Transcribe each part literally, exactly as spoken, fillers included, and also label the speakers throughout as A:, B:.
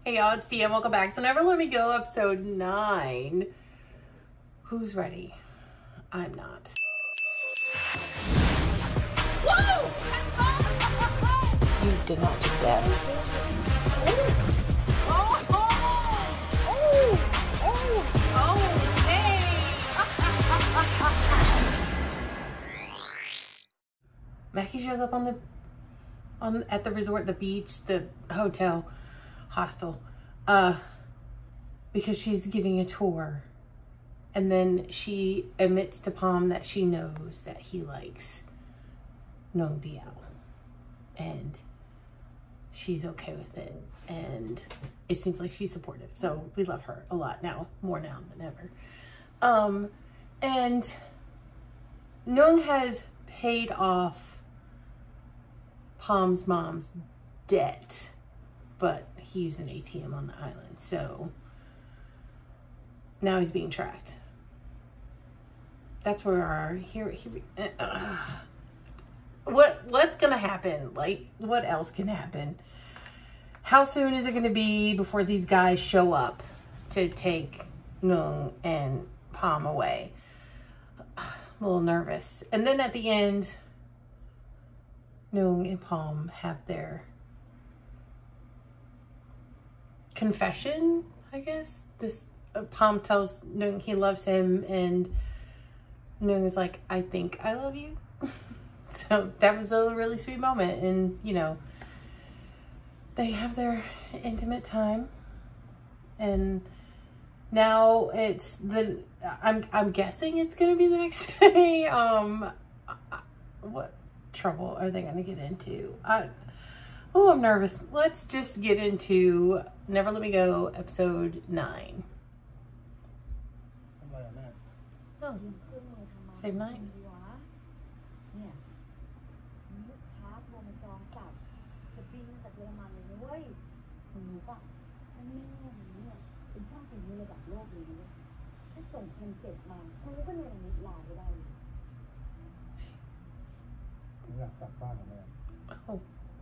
A: Hey y'all, it's Tia. Welcome back. So Never Let Me Go, episode nine. Who's ready? I'm not. Whoa! You did not just dab. Oh! Oh! Oh! Oh! Hey! Mackie shows up on the on at the resort, the beach, the hotel, hostel, uh, because she's giving a tour. And then she admits to Palm that she knows that he likes Nong Diao. And she's okay with it. And it seems like she's supportive. So we love her a lot now, more now than ever. Um, and Nong has paid off Palm's mom's debt, but he used an A T M on the island. So now he's being tracked. That's where our here here uh, what what's gonna happen? Like, what else can happen? How soon is it gonna be before these guys show up to take Nong and Palm away? I'm a little nervous. And then at the end, Nong and Palm have their confession, I guess. This uh, Palm tells Nong he loves him, and Nong is like, I think I love you. So that was a really sweet moment. And, you know, they have their intimate time. And now it's the, I'm, I'm guessing it's going to be the next day. Um, what trouble are they going to get into? I, oh, I'm nervous. Let's just get into Never Let Me Go, episode nine. Oh. Same night.
B: เนี่ยมีลูกค้าโทรมาจองกลับจะบินมาจากเยอรมันเลยนะเว้ยคุณรู้ป่ะมันแม่ของเนี่ยเป็นช่างฝีมือระดับโลกเลยนะถ้าส่งคอนเซ็ปต์มาคุณก็เนรมิตลายได้เลยผมอยากสักบ้านกับแม่
A: Oh.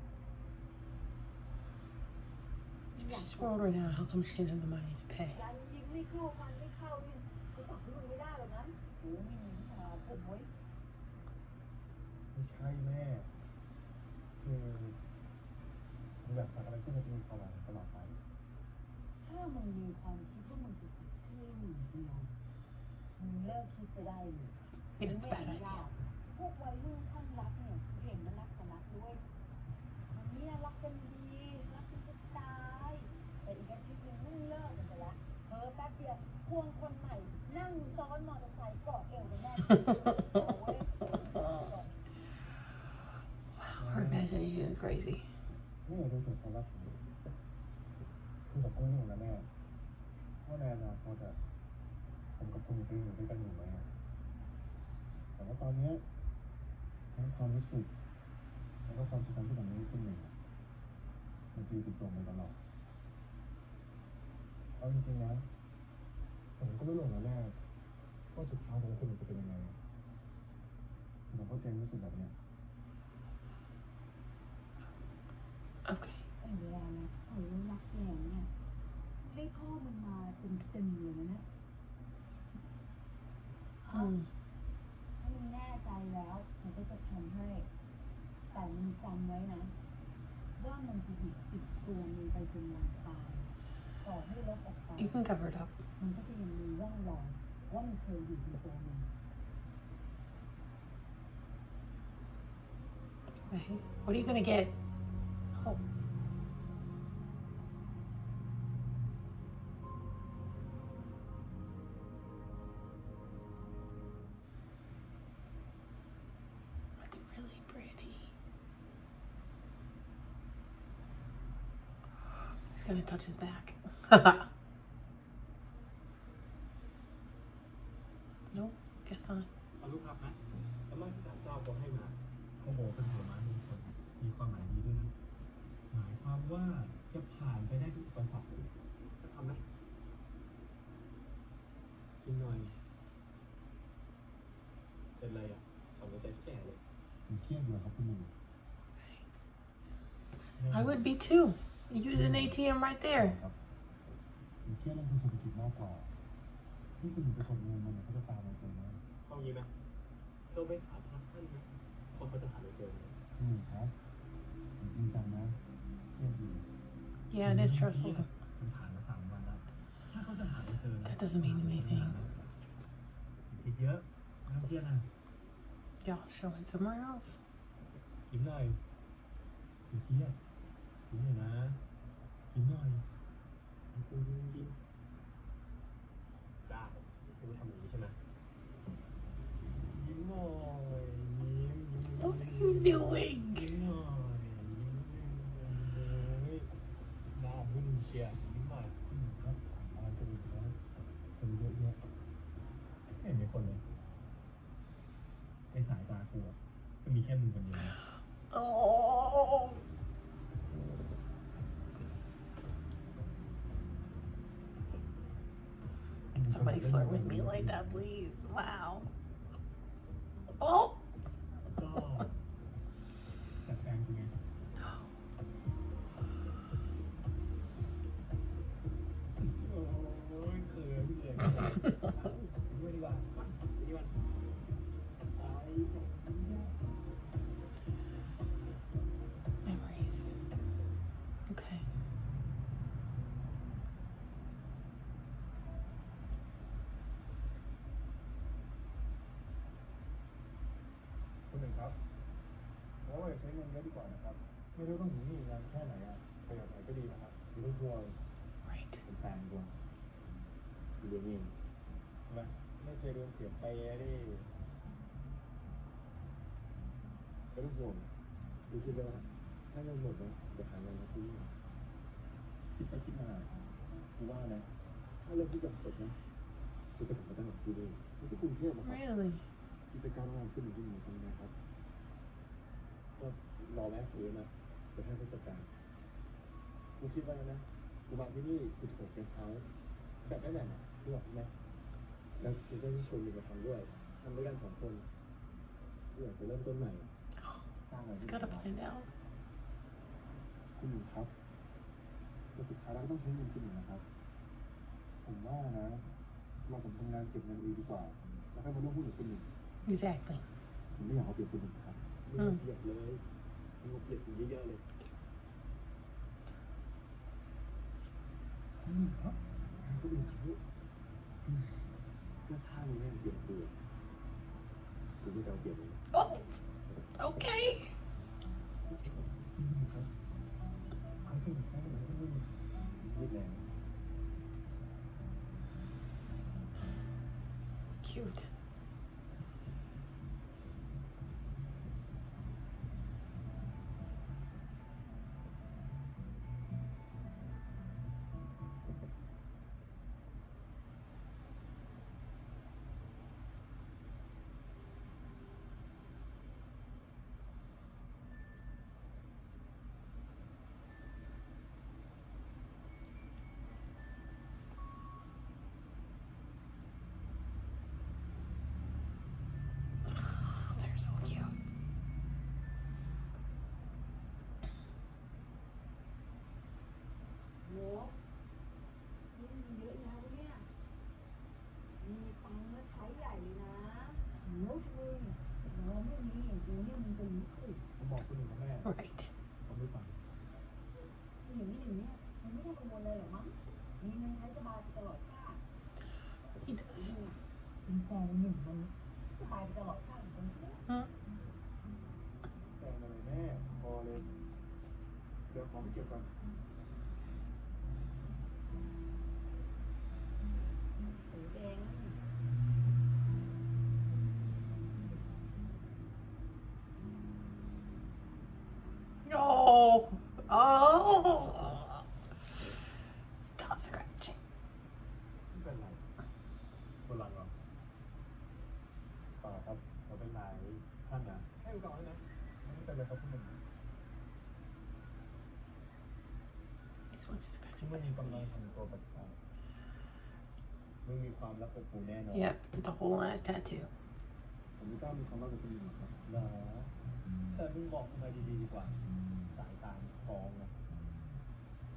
A: She's worried right now. How come she didn't have the money to pay?
B: ยันยิงไม่เข้าฟันไม่เข้าเนี่ยไปสักที่มึงไม่ได้หรอกนะโอ้ไม่มีวิชาผมเว้ย ไม่ใช่แม่คือผมอยากสักอะไรที่มันจะมีความหมายตลอดไปถ้ามึงมีความคิดว่ามึงจะสักชื่อหนึ่งเดียวมึงเลิกคิดไปได้เลย
A: Maybe it's a bad idea.
B: พวกวัยรุ่นข้างรักเนี่ยเห็นมันรักกันรักด้วยวันนี้รักกันดีรักกันจะตายแต่อีกอาทิตย์นึงมึงเลิกกันไปละเพ้อแป๊บเดียวควงคนใหม่นั่งซ้อนมอเตอร์ไซค์เกาะเอวกันแน่
A: Her imagination is crazy.
B: นี่ดูถึงความรักของคือแบบคุณอยู่นะแม่ว่าในอนาคตอะผมกับคุณจะอยู่ด้วยกันอยู่ไหมแต่ว่าตอนนี้ความรู้สึกแล้วก็ความสัมพันธ์ที่มันไม่ขึ้นหนึ่งมันจะอยู่ติดตัวมันตลอดเอาจริงๆนะผมก็ไม่หลงนะแม่ว่าสุดท้ายของคุณจะเป็นยังไงแต่ผมเข้าใจรู้สึกแบบนี้
A: Okay.
B: แต่เวลานะเขารักแรงเนี่ยให้พ่อมันมาเต็มๆเลยนะถ้ามึงแน่ใจแล้วมันก็จะทำให้แต่มึงจำไว้นะว่ามันจะอยู่ติดตัวมึงไปจนวันตายต่อให้ลบออกไป
A: You can cover it up.
B: มันก็จะยังมีร่องรอยว่ามันเคยอยู่ในตัวมึง
A: Okay. What are you gonna get? Oh. That's really pretty. He's gonna touch his back. No, guess not.
C: เอาลูกครับนะแล้วมันที่ศาลเจ้าเขาให้มาเขาบอกเป็นผลไม้มงคลมีความหมายดีด้วยนะหมายความว่าจะผ่านไปได้ทุกอุปสรรคจะทำไหมกินหน่อยเป็นไรอ่ะทำหัวใจสักแก่เลยผมเครียดอยู่ครับคุณหนุ่ม
A: I would be too. Use an A T M right there.
C: ครับหรือเครียดเรื่องทางเศรษฐกิจมากกว่าที่คุณหนูไปกดเงินมันเนี่ยเขาจะตามมาเจอไหมเอางี้ไหมเราไปถามพระท่านไหมว่าเขาจะหาเราเจอไหมอืมครับจริงจังนะเครียดอยู่
A: Yeah, it is stressful.
C: มันผ่านมาสามวันแล้วถ้าเขาจะหาเราเจอนะ
A: That doesn't mean anything.
C: คิดเยอะไม่ต้องเครียดนะ
A: Y'all showing somewhere else.
C: ยิ้มหน่อยอย่าเครียดยิ้มหน่อยนะยิ้มหน่อยยิ้มยิ้มยิ้มได้คุณทำอย่างนี้ใช่ไหมยิ้มหน่อยยิ้มยิ้ม
A: What are you doing?
C: ยิ้มหน่อยยิ้มเลยหน้าบึ้งเชียร์ยิ้มหน่อยครับอะไรก็ดีครับคนเยอะแยะไม่เห็นมีคนเลยในสายตากูก็มีแค่มึงคนเดียว
A: Oh. Somebody flirt with me like that, please. Wow. Oh.
C: ก็จัดแฟนกูไงโอ้ยเขินพี่เลยด้วยดีกว่าดีกว่าตาย
A: Memories. Okay.
C: คุณหนึ่งครับโอ้ยใช้เงินเยอะดีกว่านะครับ ไม่รู้ต้องถึงนี่นานแค่ไหนอ่ะประหยัดหน่อยก็ดีนะครับไม่ต้องกลัว
A: Right.
C: เป็นแฟนกูอยู่เดี๋ยวนี้นะไม่เคยโดนเสียไปดิไม่ต้องห่วงดูคิดเลยว่าถ้าเงินหมดนะเดี๋ยวหาเงินมาที่นี่คิดไปคิดมากูว่านะถ้าเรื่องที่จบจบนะกูจะกลับมาตั้งหลักที่นี่ไม่ใช่กรุงเทพนะครับ
A: Really?
C: กิจการงานขึ้นหนึ่งที่หนึ่งทำไงครับก็รอแม่ฟื้นนะเดี๋ยวให้เขาจัดการกูคิดว่านะกูมาที่นี่กูจะเปิดเกสต์เฮาส์แบบได้แบบกูบอกไหมแล้วกูก็ชวนมึงมาทำด้วยทำด้วยกันสองคนกูอยากจะเริ่มต้นใหม่สร้างอะไร
A: It's gotta plan out.
C: คุณหนึ่งครับแต่สุดท้ายเราก็ต้องใช้เงินคุณหนึ่งนะครับผมว่านะเราผมทำงานเก็บเงินเองดีกว่าแล้วค่อยมาร่วมหุ้นกับคุณหนึ่ง
A: Exactly.
C: ผมไม่อยากเอาเปรียบคุณหนึ่งครับไม่เอาเปรียบเลยมันเอาเปรียบคุณเยอะๆเลยนี่ครับก็ดูเขาก็ถ้ามึงไม่เอาเปรียบกูกูก็จะเอาเปรียบมึง
A: Oh. Okay.
C: ครับเขาเป็นใครมันก็ไม่ไม่แรง
A: Cute. They're so cute.
B: โหนี่มันเยอะแล้วเนี่ยมีตังค์มาใช้ใหญ่เลยนะโหมึงเราไม่มีดูเนี่ยมึงจะรู้สึก
C: ผมบอกคุณหนึ่งนะแม่
A: Right.
C: เขาไม่ฟัง
B: อย่างนี้อย่างเนี้ยมันไม่ได้กังวลเลยหรอมั้งมีเงินใช้สบายไปตลอดชาติ
A: He does.
B: เป็นแฟนหนึ่งมันสบายไปตลอดชาติจริงใช่ไหม
A: Hmm.
C: แฟนอะไรแม่พอเลยเดี๋ยวของเก็บก่อน
B: เอง
A: Oh. Oh. Stop scratching.
C: ไม่เป็นไรคนหลังเหรอเปล่าครับเราเป็นนายท่านนะให้กูก่อนนะไม่เป็นไรครับคุณหนึ่ง
A: This one's
C: ที่
A: scratching.
C: มันมีกำลังทำตัวแปลกๆมึงมีความรักกับกูแน่นอน
A: Yep, the whole ass tattoo.
C: ผมไม่กล้ามีความรักกับคนอื่นหรอกครับเหรอแต่มึงบอกทำไมดีๆดีกว่าสายตาฟ้องนะ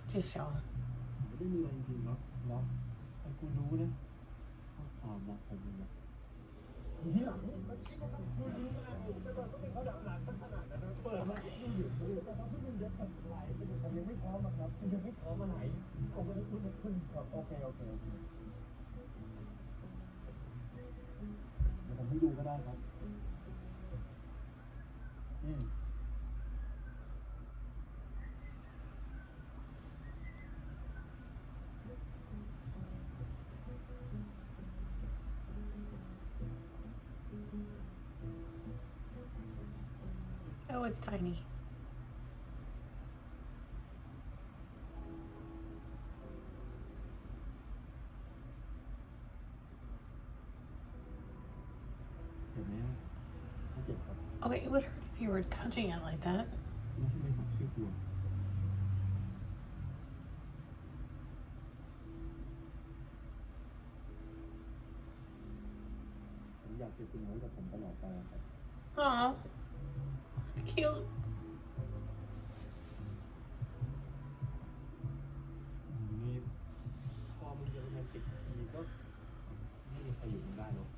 A: Just show him.
C: ไม่ได้มีอะไรจริงๆครับนะแต่คุณรู้นะว่าความรักของมึงนะที่หลังมันคิดว่ามันดูดีมากเลยแต่ว่าก็เป็นเขาดังหลังขนาดนั้นเปิดมาดูอยู่แต่ว่าคุณยังทำไรผมยังไม่พร้อมครับคุณยังไม่พร้อมอะไรโอเคคุณคุณโอเคโอเคโอเคเดี๋ยวผมให้ดูก็ได้ครับอืม
A: Oh, it's tiny.
C: เจ็บไหมไม่เจ็บครับ
A: Okay, it would hurt if you were touching it like that.
C: แล้วที่ไม่สักชื่อกลัวผมอยากเก็บคุณไว้กับผมตลอดไปครับ
A: Oh, it's cute.
C: นี่พอมึงจะโรแมนติกทีก็ไม่มีใครอยู่มึงได้หรอก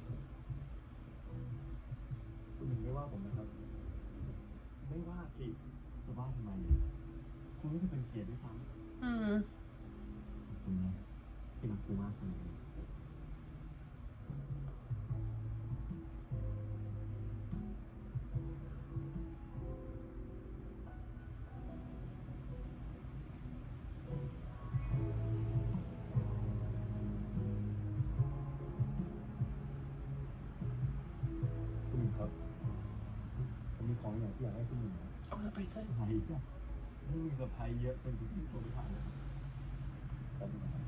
C: คุณหนึ่งไม่ว่าผมนะครับไม่ว่าสิจะว่าทำไมคุณรู้สึกเป็นเกียรติด้วยซ้ำ
A: Hmm.
C: ขอบคุณนะที่รักกูมากขนาดนี้คุณหนึ่งครับผมมีของอย่างที่อยากให้คุณหนึ่งนะ
A: Oh, the bracelet.
C: อะไรอีกอ่ะนี่มีเซอร์ไพรส์เยอะจนคุณพี่โทรไม่ทันเลยแป๊บนึงนะครับ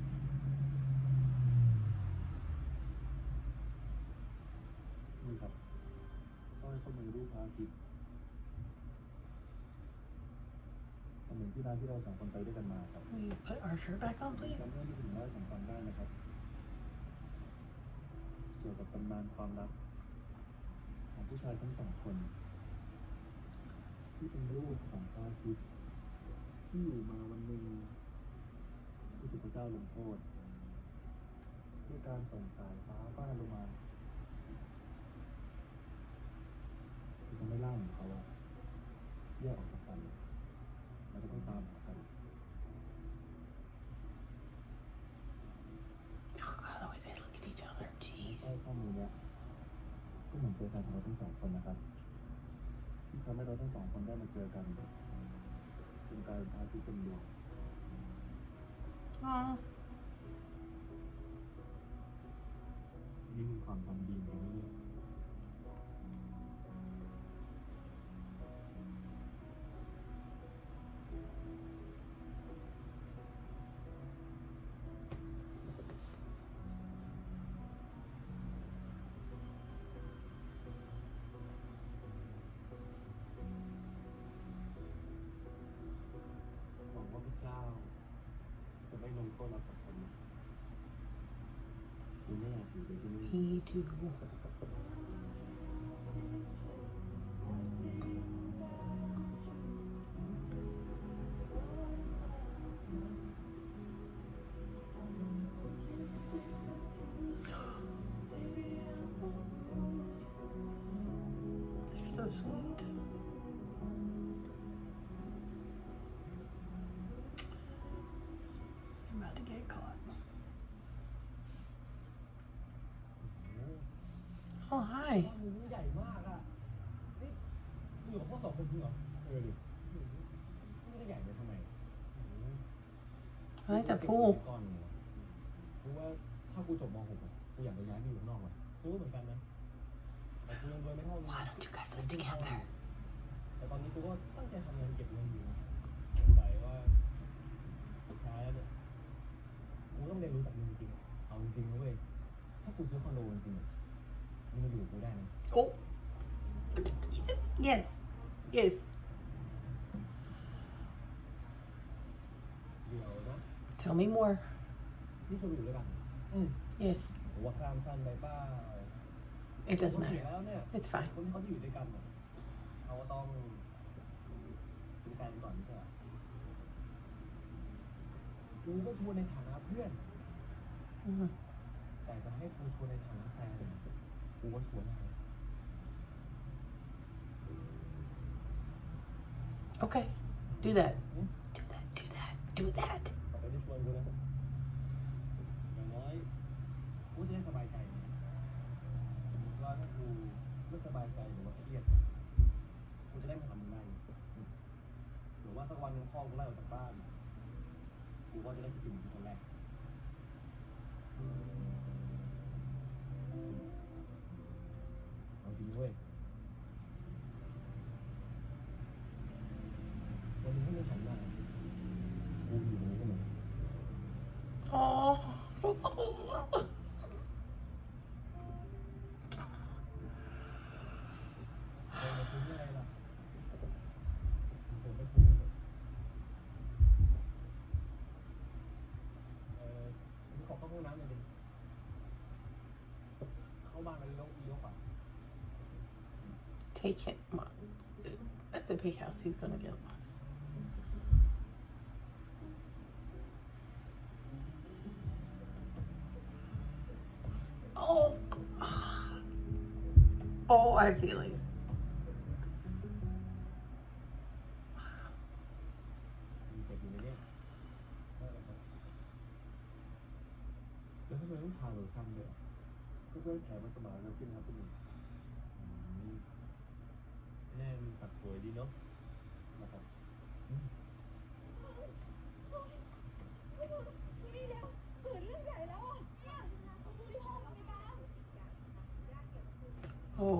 C: นี่ครับสร้อยข้อมือรูปพระอาทิตย์อันหนึ่งที่ร้านที่เราสองคนไปด้วยกันมาครับ
A: Will you put our shirt back on, please?
C: จำเรื่องที่ผมเล่าให้ผมฟังได้นะครับ เกี่ยวกับตำนานความรักของผู้ชายทั้งสองคน ที่เป็นรูปของพระอาทิตย์ที่อยู่มาวันหนึ่งที่ถูกพระเจ้าลงโทษด้วยการส่งสายฟ้าฟาดลงมาคือทำให้ร่างของเขาอะแยกออกจากกันแล้วก็ต้องตามหากัน
A: Oh, God, the way they look at each other. Jeez.
C: ใต้ข้อมือเนี้ยก็เหมือนตัวแทนของเราทั้งสองคนนะครับ ที่ทำให้เราทั้งสองคนได้มาเจอกันจนกลายเป็นพระอาทิตย์เต็มดวง
A: Oh.
C: นี่คือความทำดีของเราเนี่ยหวังว่าพระเจ้าจะไม่ลงโทษเราสองคนนะคุณไม่อยากอยู่ในที่นี้
A: Me too. They're so sweet. I'm about to get caught. Oh, hi.
B: มึงใหญ่มากอ่ะนี่มึงอยู่กับพวกสองคนจริงเหรอ
C: เออดิ
B: มึงจะใหญ่ไปทำไม
A: I like the pool.
B: ก้อนนึงวะกูว่าถ้ากูจบม .หก อ่ะกูอยากไปย้ายไปอยู่ข้างนอกว่ะกูก็เหมือนกันนะแต่กูยังรวยไม่เท่ามึง
A: Why don't you guys live together?
B: แต่ตอนนี้กูก็ตั้งใจทำงานเก็บเงินอยู่นะสงสัยว่าสุดท้ายแล้วเนี่ยกูต้องเรียนรู้จากมึงจริงๆเอาจริงๆนะเว้ยถ้ากูซื้อคอนโดจริงๆมึงมาอยู่กับกูได้นะ
A: Oh. Yes. Yes.
B: เดี๋ยวนะ
A: Tell me more.
B: นี่ชวนไปอยู่ด้วยกันอืม
A: Yes.
B: ผมว่าข้ามขั้นไปเปล่า
A: It doesn't
B: ปกติ
A: matter.
B: แล้วเนี่ย
A: It's fine.
B: คนที่เขาจะอยู่ด้วยกันเนี่ยเขาก็ต้องเป็นแฟนก่อนใช่ไหม
C: กูก็ชวนในฐานะเพื่อน
A: อืม
C: แต่จะให้กูชวนในฐานะแฟนเนี่ยกูก็ชวนได้
A: Okay, do that. Do that, do that, do that.
C: ต่อไปที่ชวนกูนะอย่างน้อยกูจะได้สบายใจนะสมมติว่าถ้ากูไม่สบายใจหรือว่าเครียดกูจะได้มาทำมึงได้หรือว่าสักวันหนึงพ่อกูไล่ออกจากบ้านกูก็จะได้คิดถึงมึงเป็นคนแรกเอาจริงเว้ยวันนี้ไม่หันมากูอยู่ตรงนี้เสมอ
A: Oh.
C: เรามาคุยเรื่องอะไรล่ะผมไม่คุยเลยเออผมขอเข้าห้องน้ำหน่อยดิเข้าบ้านไปแล้วอีโยกอ่ะ
A: Take it. Mom. That's a big house. He's gonna get lost. Oh. Oh, I have feelings.
C: มีเจ็บอยู่ไหมเนี่ยแล้วทำไมต้องทาโลชั่นด้วยเพื่อให้แผลมันสมานขึ้นครับคุณหนุ่มแน่มีสัดสวยดีเนาะนะครับ
B: นี่เดี๋ยวเกิดเรื่องใหญ่แล้วอ่ะเนี่ยที่ห้องพยาบาล
A: Oh.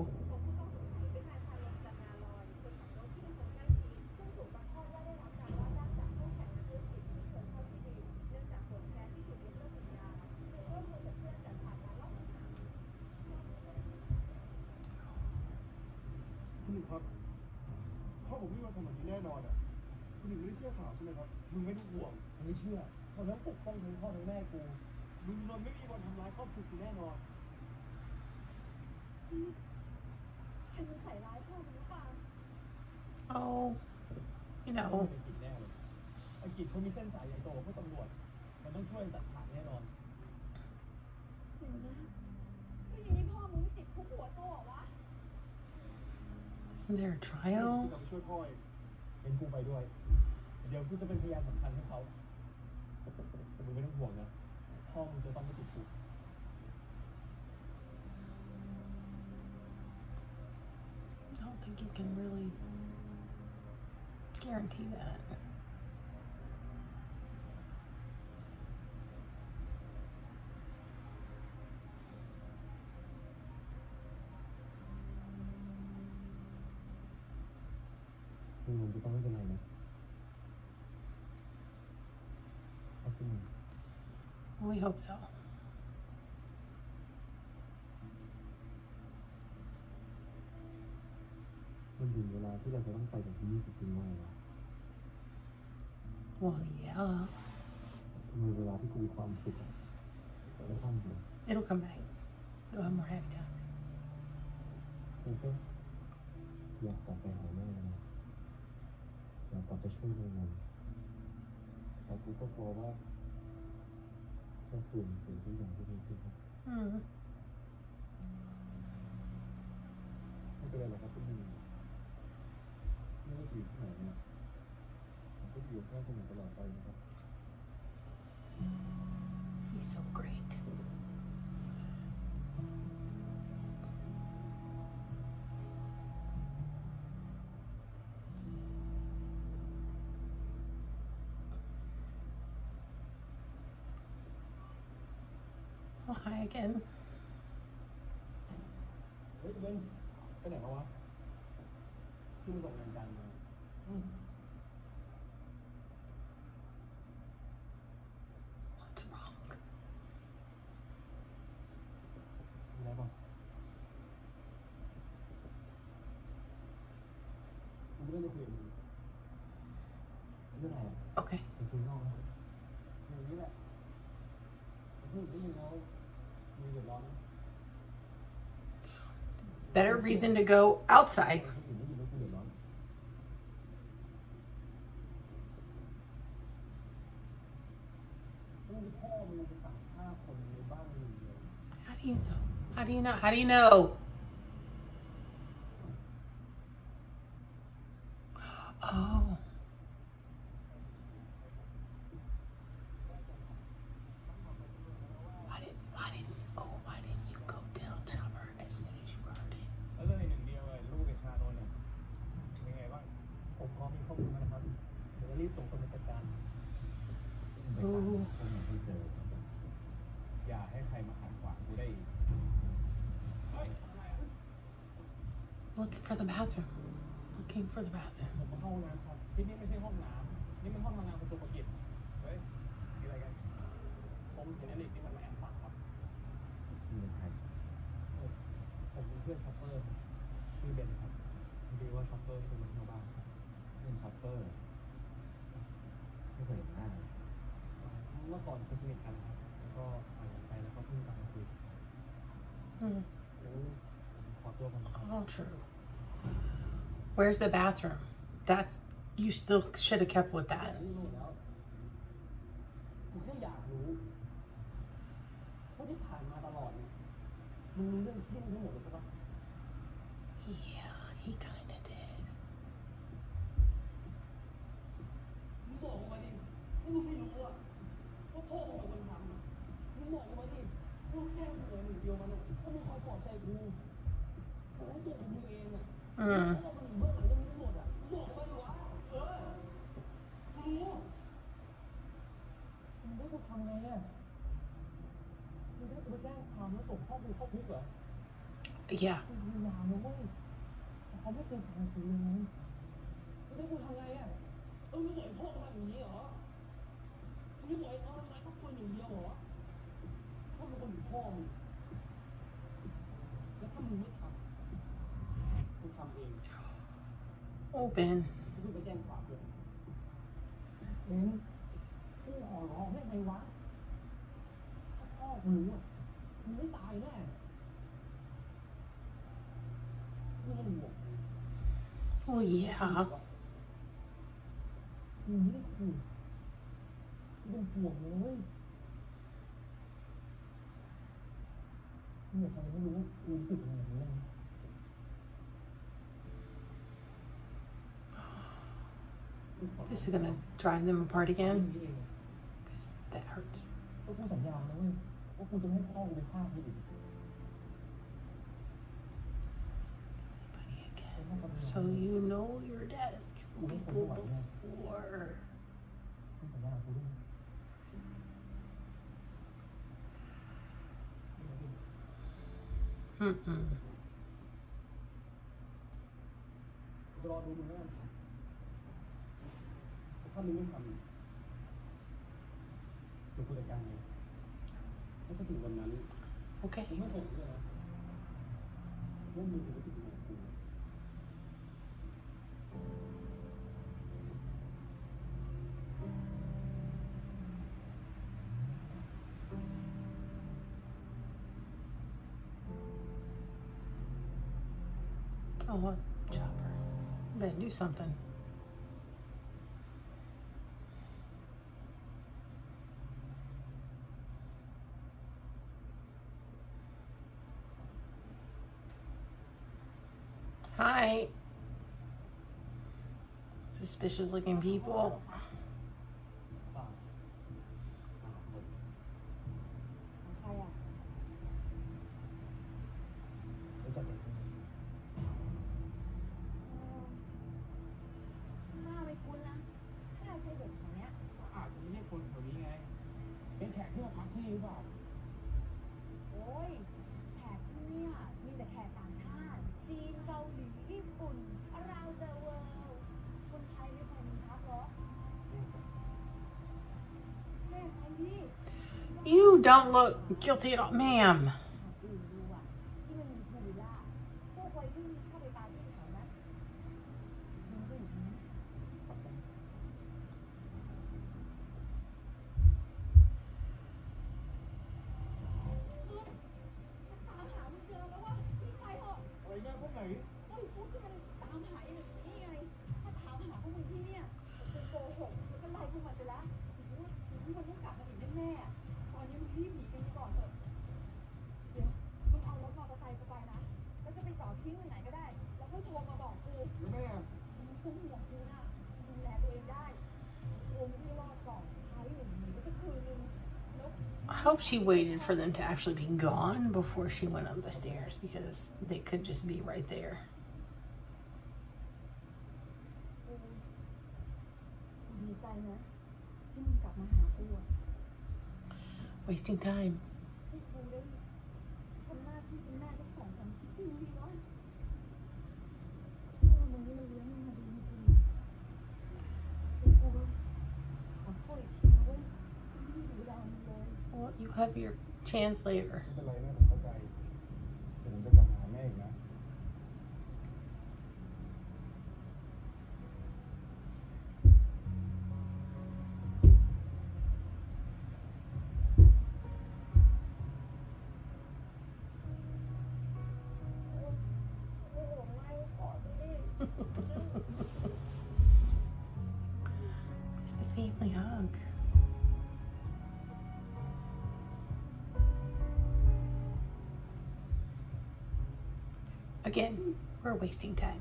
C: คุณหนึ่งครับพ่อผมไม่มาทำแบบนี้แน่นอนอ่ะคุณหนึ่งไม่ได้เชื่อข่าวใช่ไหมครับมึงไม่ต้องห่วงมึงไม่เชื่อเขาต้องปกป้องทั้งพ่อทั้งแม่กูมึงนอนไม่มีวันทำร้ายครอบครัวกูแน่นอน
B: ใครมันใส่ร้ายพ่อมันหรือเปล่า
A: Oh. You
C: ไอ้
A: know.
C: กิจแน่เลยไอ้กิจเขามีเส้นสายใหญ่โตเพื่อตำรวจมันต้องช่วยจัดฉากแน่นอน
B: เดี๋ยวนะก็อย่างนี้พ่อมึงไม่ติดคุกหัวโตเหรอวะ
A: Isn't there a
C: กู
A: trial?
C: จะไปช่วยพ่อเองเป็นกูไปด้วยเดี๋ยวกูจะเป็นพยานสำคัญให้เขาแต่มึงไม่ต้องห่วงนะพ่อมึงจะต้องไม่ติดคุก
A: I don't think you can really guarantee that.
C: มึงมันจะต้องไม่เป็นไรนะขอบคุณ
A: We hope so.
C: มันถึงเวลาที่เราจะต้องไปจากที่นี่จริงๆแล้ว
A: Well, yeah.
C: ทำไมเวลาที่กูมีความสุขอะแล้วความสุข
A: It'll come back. You'll have more happy times.
C: กูก็อยากกลับไปหาแม่นะอยากกลับไปช่วยเงินแต่กูก็กลัวว่าจะสูญเสียทุกอย่างที่มีชีวิต
A: Hmm.
C: ไม่เป็นไรหรอกครับคุณหนึ่งไม่ว่าจะอยู่ที่ไหนเนี่ยผมก็จะอยู่ข้างคุณหนึ่งตลอดไปนะครับ
A: He's so great. Oh, hi again.
C: เฮ้ยเบนไปไหนมาวะขึ้นมาส่งงานจันทร์มาอืม
A: What's wrong?
C: มีอะไรบ้างกูไม่ได้จะคุยกับมึงไม่เป็นไรอ่ะ
A: Okay.
C: ไปคุยนอกนะอย่างนี้แหละพูดได้ยินแล้วมีเดือดร้อนนะ
A: Better reason to go outside.
C: คนอื่นได้ยินแล้วกูเดือดร้อนที่พ่อมึงไปสั่งฆ่าคนในบ้านมึงเลย
A: How do you know? How do you know? How do you know? Oh. Why didn't, why didn't, oh, why didn't you go tell Chopper as soon as you heard it?
C: แล้วเรื่องหนึ่งเดียวเลยลูกไอ้ชาโดนเนี่ยเป็นไงบ้างผมพร้อมมีข้อมูลแล้วนะครับเดี๋ยวรีบส่งคนมาจัดการ
A: Ooh.
C: อย่าให้ใครมาขัดขวางกูได้อีก
A: Looking for the bathroom. Looking for the bathroom.
C: ผมมาเข้าห้องน้ำครับที่นี่ไม่ใช่ห้องน้ำนี่มันห้องทำงานกระทรวงกิจเฮ้ยมีอะไรกันผมเห็นอเล็กที่มันมาแอบฟังครับมีใครผมเป็นเพื่อนช็อปเปอร์ชื่อเบนครับดีว่าช็อปเปอร์ชวนมาเที่ยวบ้านเพื่อนช็อปเปอร์ไม่เคยเห็นหน้าเมื่อก่อนเคยสนิทกันครับแล้วก็ห่างกันไปแล้วก็เพิ่งกลับมาคุย
A: Mm.
C: เดี๋ยวผมขอตัวก่อนนะครับ
A: All true. Where's the bathroom? That's, you still should have kept with that.
C: รู้แล้วผมแค่อยากรู้ว่าที่ผ่านมาตลอดเนี่ยมึงรู้เรื่องที่ทั้งหมดเลยใช่ปะ
A: Yeah, he kind of did.
C: มึงบอกออกมาดิว่ามึงไม่รู้อะว่าพ่อมึงเป็นคนทำอะมึงบอกออกมาดิว่าแค่เหลือหนึ่งเดียวมันอะว่ามึงคอยปลอบใจกูแต่ทั้งตัวของมึงเองอะ
A: Mm.
C: พ่อมึงอยู่เบื้องหลังเรื่องนี้ทั้งหมดอะมึงบอกออกมาดิวะเออมึงรู้มึงได้กูทำไงอะมึงได้กูไปแจ้งความแล้วส่งพ่อกูเข้าคุกเหรอ
A: Yeah.
C: กูพยายามนะเว้ยแต่เขาไม่เคยฟังกูเลยนะมึงได้กูทำไงอะเออมึงบอกไอ้พ่อมาอย่างนี้เหรอมึงบอกไอ้พ่อทำไมก็คนอย่างเดียวเหรอพ่อเป็นคนอยู่พ่อมึงแล้วถ้ามึงไม่ทำมึงทำเอง
A: Oh, Ben.
C: มึงไปแจ้งความด้วยเอ็นกูขอร้องได้ไงวะถ้าพ่อกูรู้อ่ะมึงไม่ตายแน่มึงไม่ห่วง
A: Oh, yeah.
C: มึงไม่ได้ขู่มึงห่วงเลยมึงอยากทำให้รู้ว่ากูรู้สึกยังไงบ้าง
A: This is gonna drive them apart
C: เรื่อง
A: again.
C: นี้เอง
A: Because that hurts.
C: ก็กูสัญญานะเว้ยว่ากูจะไม่ให้พ่อกูไปฆ่าใครอีก
A: Buddy again. So you know your dad has killed people before.
C: มึงสัญญากูด้วย
A: Mm-mm.
C: กูรอดูมึงแล้วกันถ้ามึงไม่ทำเดี๋ยวกูจัดการเองถ้าถึงวันนั้น
A: Okay.
C: กูไม่สนเลยนะว่ามึงจะคิดยังไงกับกู
A: Oh, Chopper. Better do something. Hi. Suspicious looking people.
C: ป่าหาคน
B: ใครอ่ะ
C: รู้จักเด็กคนนี้
B: หน้าไม่คุ้นนะไม่น่าใช่เด็กคนเนี้ย
C: อาจจะไม่ใช่คนแถวนี้ไง เป็นแขกที่มาพักที่นี่หรือเปล่า
B: โอ้ยแขกที่เนี่ยมีแต่แขกต่างชาติ จีนเกาหลีญี่ปุ่น around the world คนไทยไม่เคยมีพักหรอกแม่ใครพี่
A: You don't look guilty at all. Ma'am.
B: หาอื่นดูอ่ะที่มันมีพูลวิลล่าพวกวัยรุ่นชอบไปปาร์ตี้แถวนั้นมันจะอยู่ตรงนั้น
C: ขอบใจ
B: ตามหาไม่เจอแล้ววะพี่ไปเถอะ
C: อะไรแม่พวกไหน
B: เฮ้ยพูดกันตามหาอยู่นี่ไง ถ้าถามหาพวกมึงที่เนี่ยเป็นโกหกแล้วก็ไล่พวกมันไปแล้วถือว่าถือว่ามันต้องกลับมาอีกแน่แน่ตอนนี้มึงรีบหนีกันไปก่อนเถอะเดี๋ยวมึงเอารถมอเตอร์ไซค์กูไปนะแล้วจะไปจอดทิ้งไว้ไหนก็ได้แล้วค่อยโทรมาบอกกูแล้วแม่มึงคุ้มห่วงกูนะดูแลตัวเองได้กูไม่ได้รอดก่อนใช้หรือหนีก็จะคืนนึง
A: I hope she waited for them to actually be gone before she went up the stairs, because they could just be right there.
B: ดีใจนะที่มึงกลับมาหากู
A: Wasting time.
B: ให้กูได้ทำหน้าที่เป็นแม่สักสองสามที่ดีเนาะที่วันนี้เราเลี้ยงมึงมาดีจริงๆกูขอโทษอีกทีนะเว้ยที่ดูแลมึงเลย
A: Well, you have your chance later.
C: ไม่เป็นไรแม่ผมเข้าใจเดี๋ยวผมจะกลับมาหาแม่อีกนะ
A: It's the family hug. Again, we're wasting time.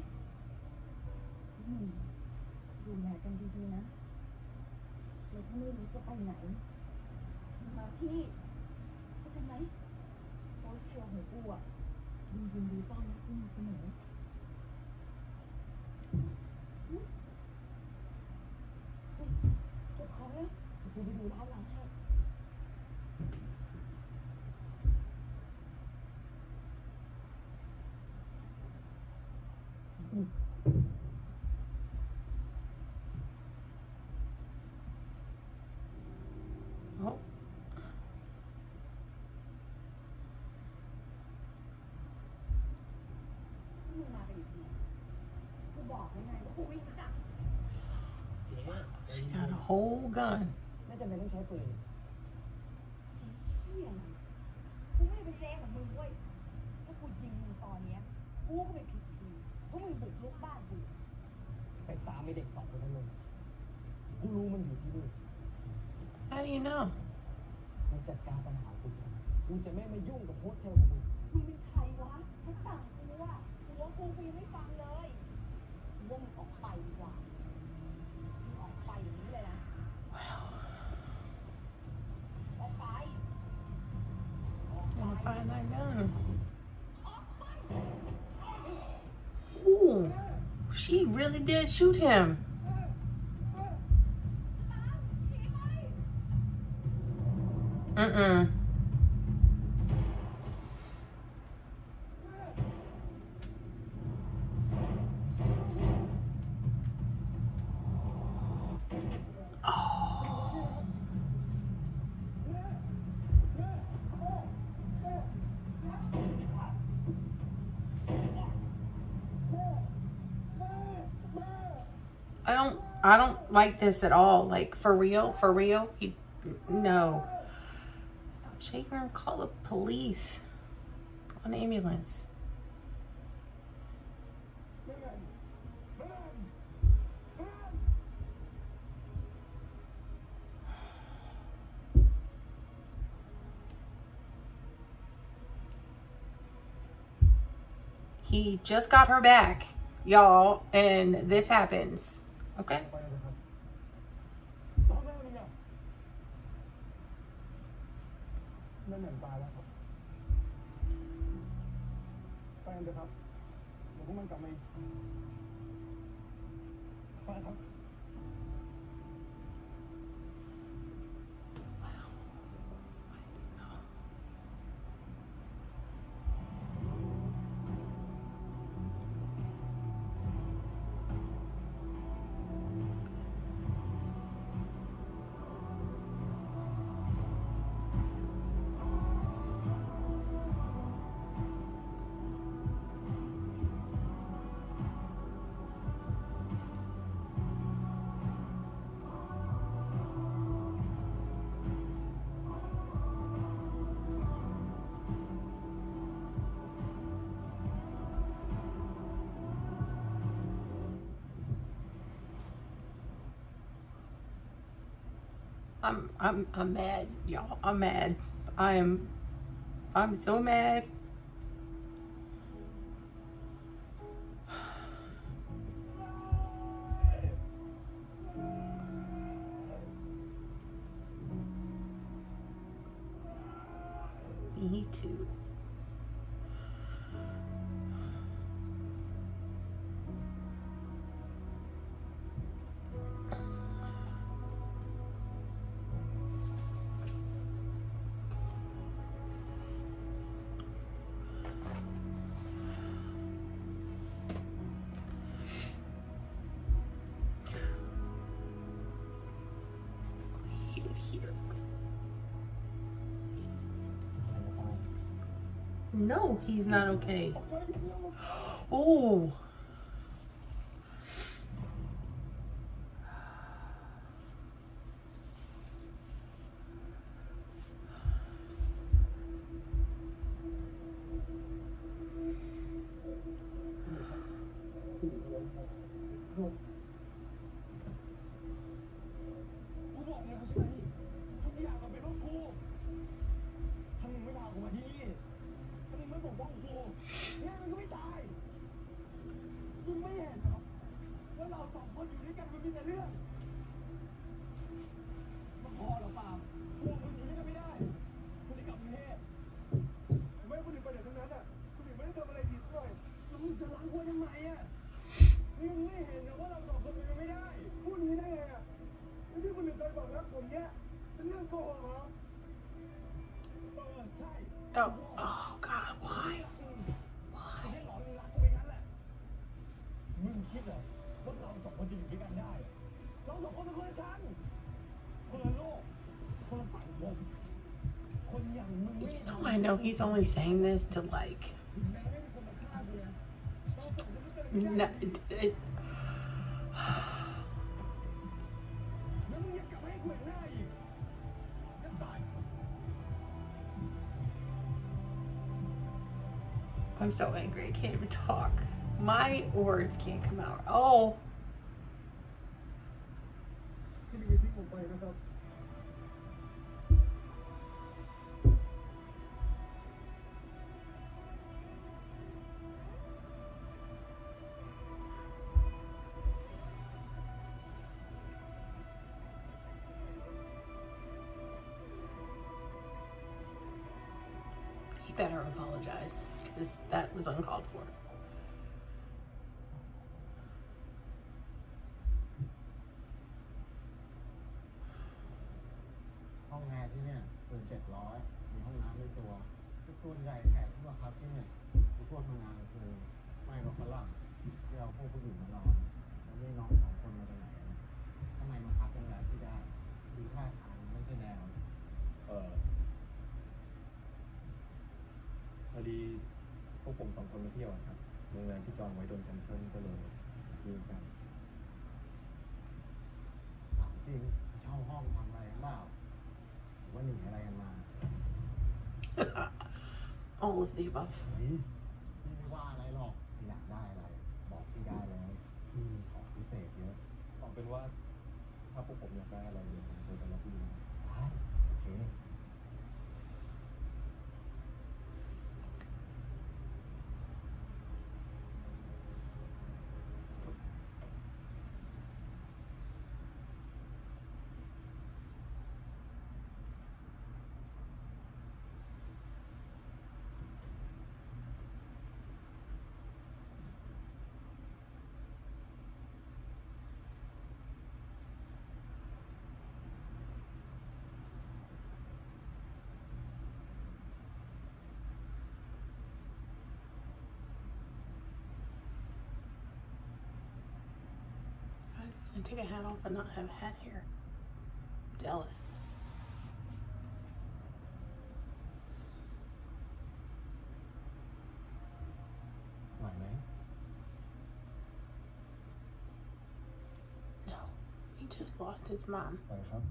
B: อืมดูแลกันดีๆนะเราก็ไม่รู้จะไปไหนมาที่เข้าใจไหมโฮสเทลของกูอ่ะยินดีต้อนรับกูเสมอหึเฮ้ยเก็บของนะเดี๋ยวกูไปดูร้านหลังให้
A: Oh,
B: มึงมากันอีกทีกูบอกแล้วไงว่ากูวิ่งมาจับ
A: she got a whole gun.
C: น่าจะไม่ต้องใช้ปืน
B: เหี้ยอะไรกูไม่ได้เป็นเจ๊ของมึงเว้ยถ้ากูยิงมึงตอนเนี้ยกูก็ไม่ผิดอยู่ดีเพราะมึงบุกรุกบ้านกู
C: ไปตามไอ้เด็กสองคนนั้นลงกูรู้มันอยู่ที่นี่
A: How do you know?
C: มึงจัดการปัญหากูสิกูจะไม่มายุ่งกับโฮสเทลของมึง
B: มึงเป็นใครวะมาสั่งกูอะกูว่ากูกูยังไม่ฟังเลยกูว่ามึงออกไปดีกว่ามึงออกไปอย่างนี้เลยนะ ออกไป
A: Gonna find that gun.
B: ออกไป
A: Ooh, she really did shoot him. Mm-mm. I don't I don't like this at all. Like, for real, for real. He no. Stop shaking her and call the police. Call an ambulance. He just got her back, y'all, and this happens. Okay?
C: ไปเลยครับไม่เหมือนตายแล้วครับไปกันเถอะครับเดี๋ยวพวกมันกลับมาอีกไปครับ
A: Oh I'm I'm I'm mad, y'all. I'm mad. I am I'm so mad. Me too. Here. No, he's not okay. Oh. Oh, oh God, why? Why?
C: มึงคิดเหรอว่าเราสองคนจะอยู่ด้วยกันได้เราสองคนเป็นคนละชั้นคนละโลกคนละสังคมคนอย่างมึง
A: You know, I know he's only saying this to like. No, it, it, I'm so angry. I can't even talk. My words can't come out. Oh. He better apologize, because that was uncalled for.
D: ห้องแอร์ที่เนี่ยเปิดเจ็ดร้อยมีห้องน้ำในตัวทุกส่วนใหญ่แขกที่มาพักที่เนี่ยทุกพวกทำงานคือไม่ก็ฝรั่งที่เอาพวกผู้หญิงมานอนแล้วนี่น้องสองคนมาจากไหนนะทำไมมาพักโรงแรมที่ได้ดูท่าทางไม่ใช่แนวเออพอดีพวกผมสองคนมาเที่ยวครับโรงแรมที่จองไว้โดนแคนเซิลก็เลยทิ้งกันถามจริงเช่าห้องทำอะไรเปล่าหรือว่าหนีอะไรกันมา
A: All of the above.
D: นี่พี่ไม่ว่าอะไรหรอกอยากได้อะไรบอกพี่ได้เลยพี่มีของพิเศษเยอะเอาเป็นว่าถ้าพวกผมอยากได้อะไรเดี๋ยวผมจะไปรับพี่นะโอเค
A: I was gonna take a hat off and not have a hat here. I'm jealous. No, he just lost his mom.
D: ไปครับ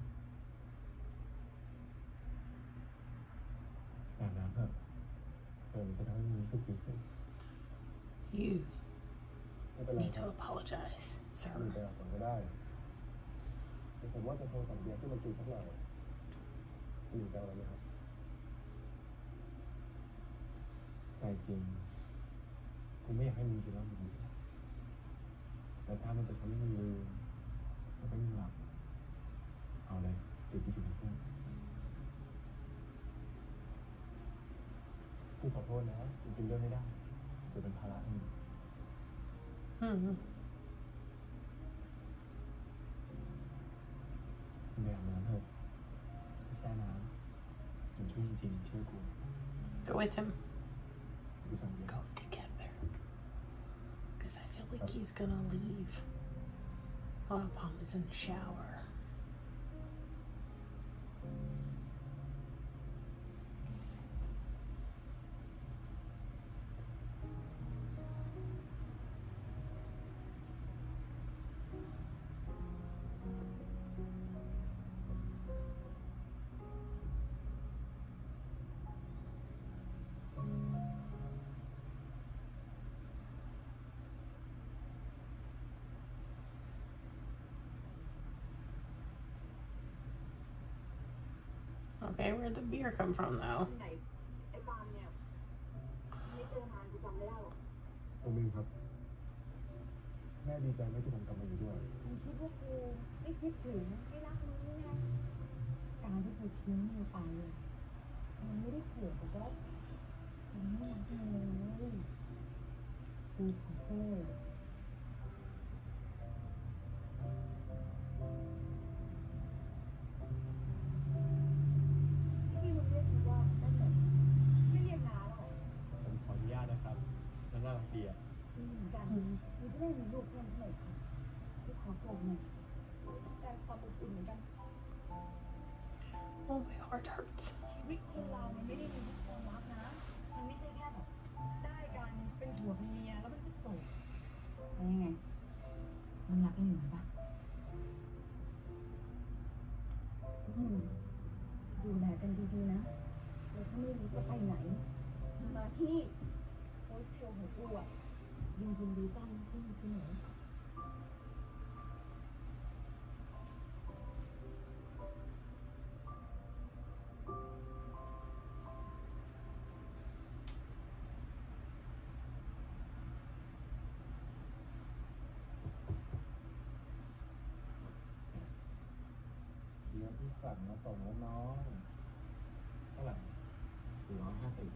D: อาบน้ำเถอะเดี๋ยวมันจะทำให้รู้สึกดีขึ้น
A: You
D: ไม่เป็นไร
A: need
D: ค
A: to
D: รับ
A: apologize,
D: มี
A: sir.
D: ไปอาบน้ำก็ได้
C: เดี๋ยวผมว่าจะโทรสั่งเบียร์ขึ้นมากินสักหน่อยคุณหญิงจะเอาอะไรไหมครับใจจริงกูไม่อยากให้มึงกินแล้วมึงดีแต่ถ้ามันจะทำให้มึงลืมแล้วก็มึงหลับเอาเลยเดี๋ยวกูจะไปพูดกูขอโทษนะกูกินด้วยไม่ได้เดี๋ยวเป็นภาระให้มึง
A: อืม
C: มึงไปอาบน้ำเถอะแช่น้ำมันช่วยจริงๆเชื่อกู
A: Go with him.
C: กูสั่งเบียร์
A: Go together. Because I feel like he's gonna leave while Palm is in the shower. Okay, where'd the beer come from, though?
B: ไหนไอ้ปาล์มเนี่ยไม่เจอนานกูจำไม่ได้หรอก
C: ผมมินครับแม่ดีใจไหมที่ผมกลับมาอยู่ด้วย
B: มึงคิดว่ากูไม่คิดถึงไม่รักมึงนี่ไงการที่กูทิ้งมึงไปอะมันไม่ได้เกี่ยวกับว่ามึงไม่รักมึงเลยกูขอโทษที่มึงเรียกกูว่านั่นแหละไม่เรียกน้าหรอก
C: ผมขออนุญาตนะครับนั่นน่ารักดีอ่ะ
B: อืมเหมือนกันกูจะได้มีลูกเพื่อนเท่าไหร่ค่ะที่ขอโกงหน่อยแต่ความอบอุ่นเหมือนกัน
A: Oh, my heart hurts.
B: ชีวิตคนเรามันไม่ได้มีทุกความรักนะ มันไม่ใช่แค่แบบได้กันเป็นผัวเป็นเมียแล้วมันก็จบแล้วยังไงมันรักกันอยู่ไหมปะพวกมึงดูแลกันดีๆนะแล้วถ้าไม่รู้จะไปไหนมาที่โฮสเทลของกูอ่ะยินยินดีต้อนรับพวกมึงเสมอ
D: เบียร์ที่สั่งมาส่งแล้วน้อง
C: เท่าไหร่
D: สี่ร้อยห้าสิบ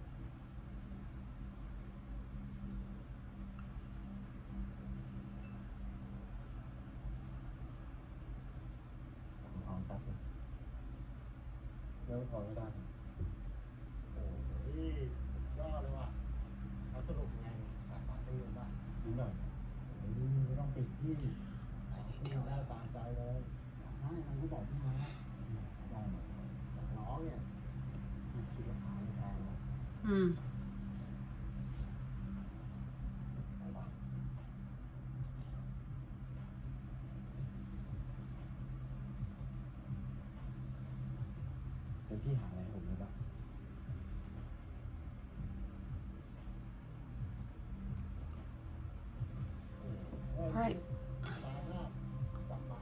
D: ขอตัดเลย
C: เรื่องพอไม่ได้
D: โอ้ยยอดเลยว่ะแล้วสรุปยังไงเนี่ยขายปาร์ตี้กันป่ะ
C: นิดหน่อย
D: โอ้ยไม่ต้องปิดที่
A: What is he
D: ที่ได้
A: doing?
D: ตามใจเลยอยากได้มันก็บอกพี่มาได้หมดแต่น้องเนี่ยมันคิดราคาไม่แพงหรอก
A: Hmm.
D: ไปป่ะเดี๋ยวพี่หาอะไรให้ผมได้ป่ะ
A: All right.
D: มาหน้าจับไป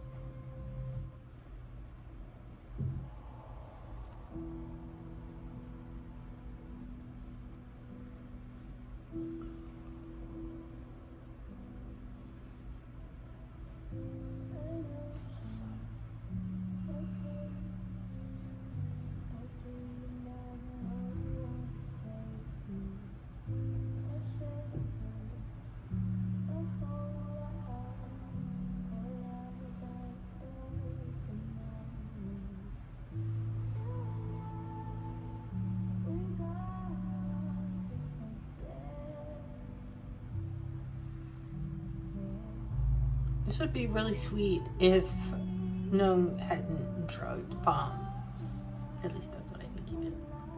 A: This would be really sweet if Nung hadn't drugged Palm. At least that's what I think he did.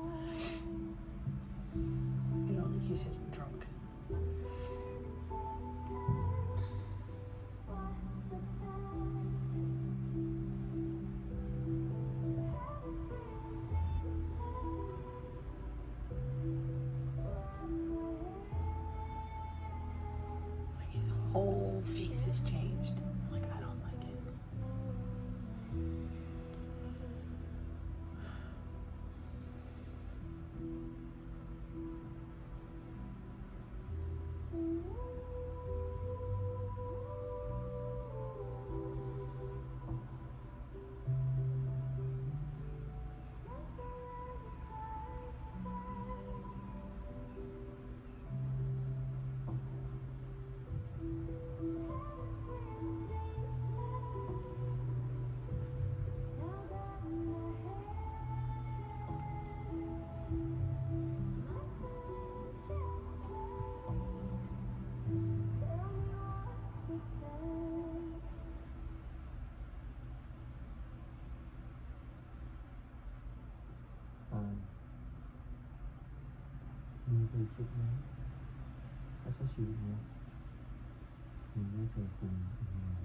A: You know, like he's just drunk. Like his whole face has changed. Like, I don't like it.
C: เคยคิดไหมถ้าใช้ชีวิตเนี้ยมึงไม่เจอคุณอีกแล้ว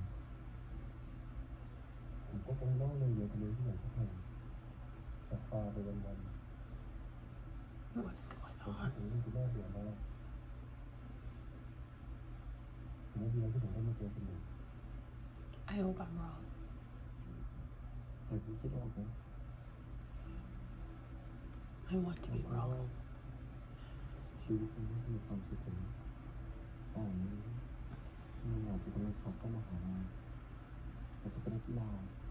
C: ผมก็คงต้องเลยเยอะกันเลยที่ไหนสักแห่งจับปลาไปวันๆ
A: What's going
C: ผม
A: on?
C: ผมรู้สึกน่าเบื่อมากผมว่าดีแล้วที่ผมได้มาเจอคุณหนึ่ง
A: I hope I'm wrong.
C: แต่ที่คิดออกนะ
A: I want to
C: ผม
A: be
C: ว่า
A: wrong.
C: ชีวิตมันไม่ใช่มีความสุขเลยแต่นี้มันอาจจะเป็นนักสอบก็มาหาลัยอาจจะเป็นนักกีฬา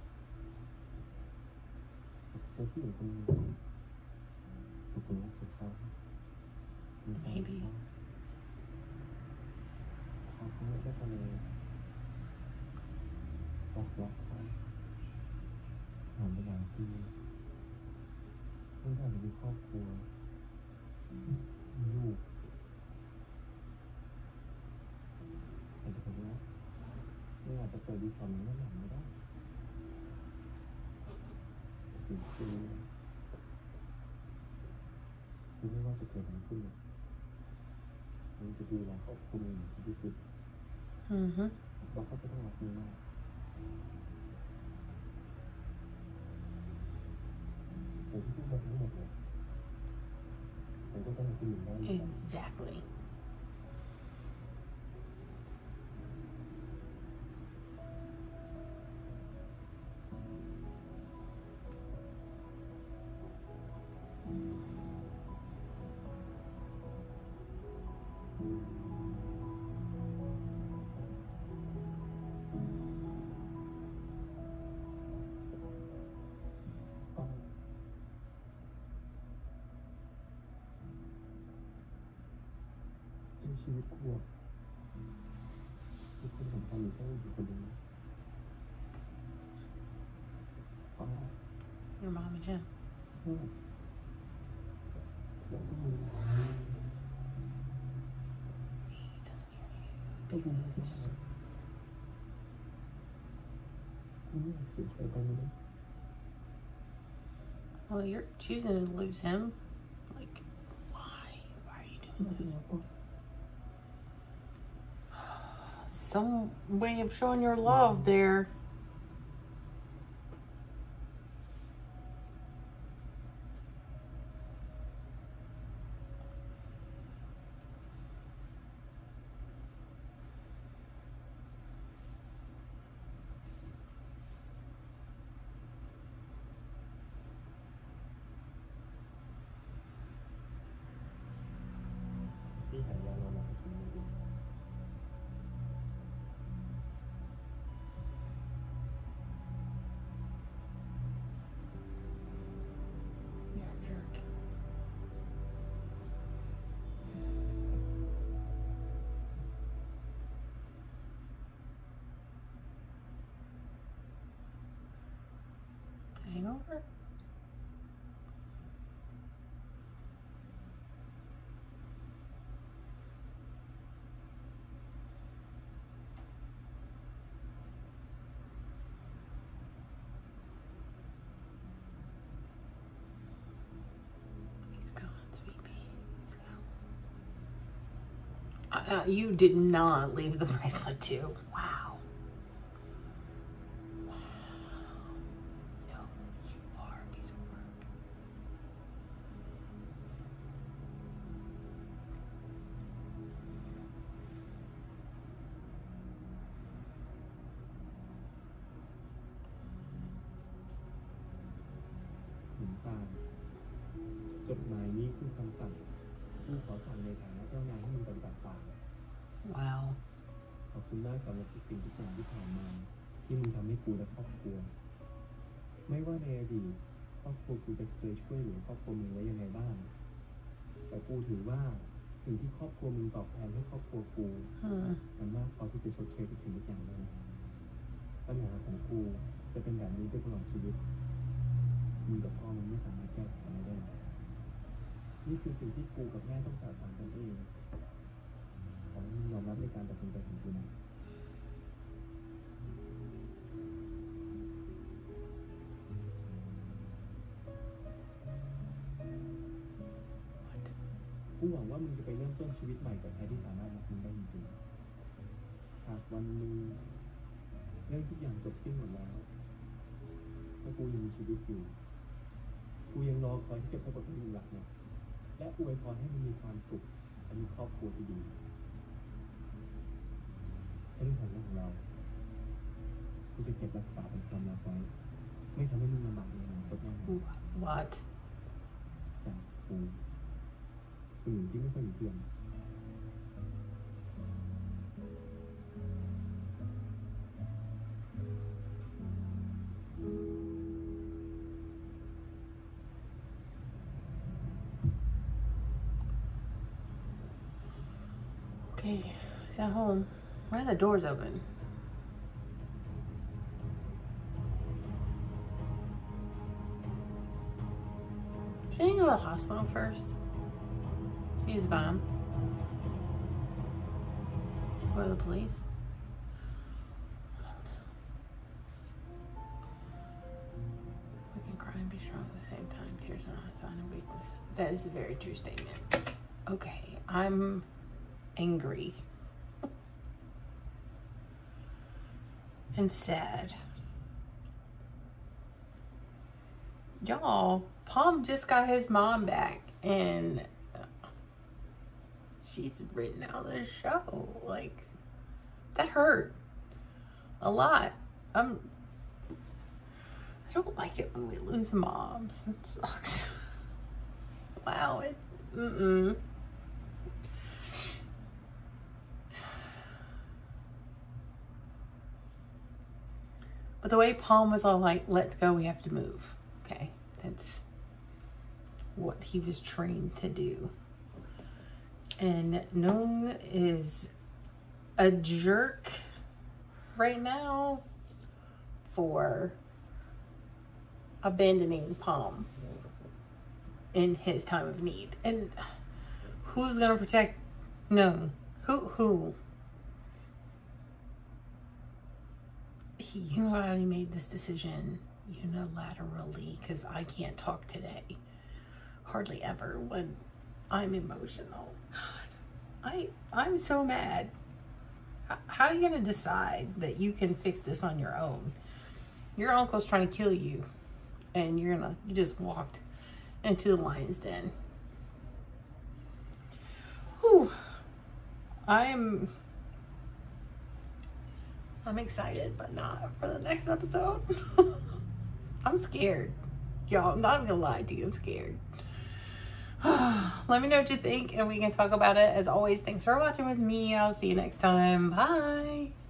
C: อาจจะเจอผู้หญิงคนหนึ่งตกหลุมรักกับเขามีแฟนกับเขาพาเขาไปทะเลบอกรักเขาผ่านไปหลายปีมันอาจจะมีครอบครัวมีลูกอาจจะเป็นว่ามันอาจจะเกิดดีสอนนี้นั่นแหละไม่ได้แต่สิ่งที่คุณรู้คือไม่ว่าจะเกิดอะไรขึ้นมันจะดูแลครอบครัวอย่างดีที่สุด
A: Mm-hmm.
C: เราก็จะต้องรักมันมากแต่ที่พูดมาทั้งหมดเนี่ยผมก็ต้องคุยอยู่แล้ว
A: Exactly.
C: ชีวิตคู่ทุกคนสำคัญอยู่แค่อยู่คนเดียวป้า
A: Your mom and him.
C: แล้วก็มี
A: He doesn't hear you.
C: ก็มีไม่ได้ไม่อยากเสียใจไปเลย
A: Well, you're choosing to lose him. Like, why? Why are you
C: ไม่
A: doing
C: เป็น
A: this?
C: ไรป้า
A: Some way of showing your love there.
C: พี่หายาลงมาให้กินเลยดิ
A: You're a jerk. Hangover? He's gone, sweet pea. He's gone. Uh, uh, you did not leave the bracelet too. Wow. Wow. No, you are a piece of work.
C: ถึงตามจดหมายนี้คือคำสั่งผู้ขอสั่งในฐานะเจ้านายให้มึงปฏิบัติตาม
A: Wow.
C: ขอบคุณมากสำหรับทุกสิ่งทุกอย่างที่ผ่านมา ที่มึงทำให้กูและครอบครัว ไม่ว่าในอดีตครอบครัวกูจะเคยช่วยเหลือครอบครัวมึงไว้ยังไงบ้าง แต่กูถือว่าสิ่งที่ครอบครัวมึงตอบแทนให้ครอบครัวกู
A: Hmm.
C: มันมากพอที่จะชดเชยทุกสิ่งทุกอย่างเลยปัญหาของกูจะเป็นแบบนี้ไปตลอดชีวิตมึงกับพ่อมันไม่สามารถแก้ไขมันได้ นี่คือสิ่งที่กูกับแม่ต้องสะสางกันเองขอให้มึงยอมรับในการตัดสินใจของกูนะ
A: What?
C: กูหวังว่าว่ามึงจะไปเริ่มต้นชีวิตใหม่กับใครที่สามารถรักมึงได้จริงๆหากวันหนึ่งเรื่องทุกอย่างจบสิ้นหมดแล้วถ้ากูยังมีชีวิตอยู่กูยังรอคอยที่จะพบกับคนที่รักเนี่ยและอวยพรให้มึงมีความสุขและมีครอบครัวที่ดีเรื่องของของเรากูจะเก็บรักษาเป็นความลับไว้ไม่ทำให้มึงลำบากในอนาคตแน่นอน
A: What?
C: จากกูคนหนึ่งที่ไม่ค่อยมีเพื่อน
A: Okay, he's at home. Why are the doors open? Should he go to the hospital first? See his mom? Or the police? We can cry and be strong at the same time. Tears are not a sign of weakness. That is a very true statement. Okay, I'm angry and sad. Y'all, Palm just got his mom back and she's written out the show. Like, that hurt a lot. I'm I don't like it when we lose moms. It sucks. Wow, it mm-mm. But the way Palm was all like, let's go, we have to move. Okay, that's what he was trained to do. And Nung is a jerk right now for abandoning Palm in his time of need. And who's gonna protect Nung? Who? Who? He unilaterally made this decision unilaterally because I can't talk today. Hardly ever when I'm emotional. God, I, I'm so mad. How, how are you going to decide that you can fix this on your own? Your uncle's trying to kill you and you're gonna, you just walked into the lion's den. Whew. I'm... I'm excited, but not for the next episode. I'm scared. Y'all, I'm not gonna lie to you, I'm scared. Let me know what you think and we can talk about it. As always, thanks for watching with me. I'll see you next time. Bye.